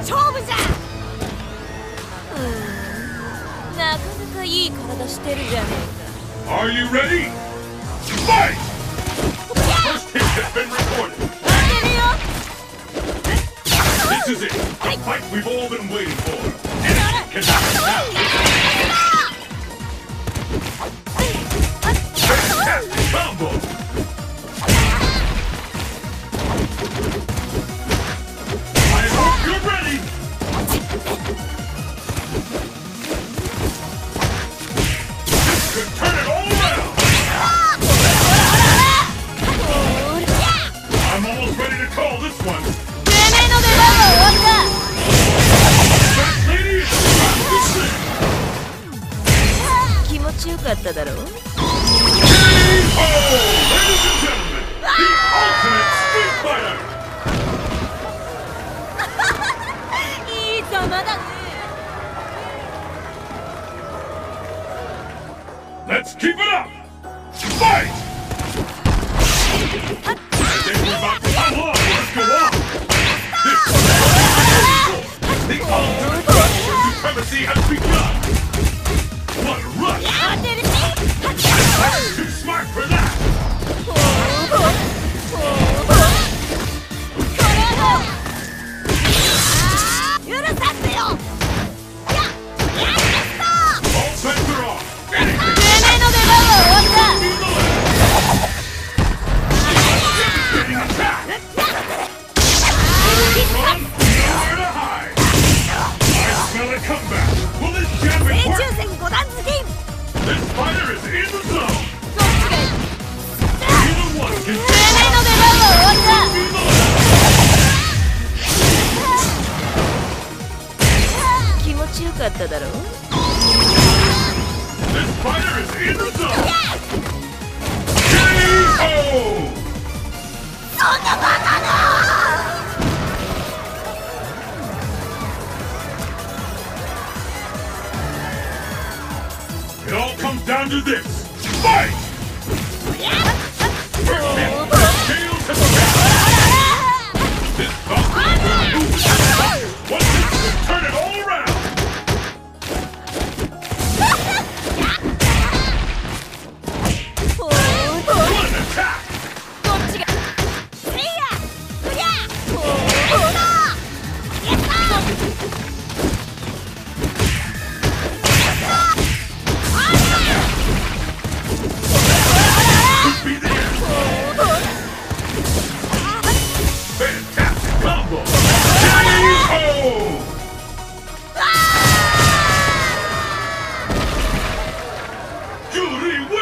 勝負じゃ。なかなかいい体してるじゃねえか。 Are you ready? Fight! First hit has been recorded. This is it, the fight we've all been waiting for. Anything can happen now. Fantastic combo! I hope you're ready. This could turn it all around. I'm almost ready to call this one. That lady is about to slip. 気持ちよかっただろう。 KO! Ladies and gentlemen, the ultimate Street Fighter. いいざまだね。 Let's keep it up. Fight! I think we're about to unlock. Let's go on. This is the ultimate rush of supremacy has begun. What a rush! I'm too smart for that. All bets are off. Anything. Devastating attack. Run, nowhere to hide. I smell a comeback. Will this jab it work? This fighter is in the zone. Either one can take 気持ちよかっただろう。 This fighter is in the zone. KO! It all comes down to this. Fight! First hit, tail to the back. This bout will move the fighter. One hit will turn it all around. What an attack! Could be the end. Fantastic combo! KO! Jury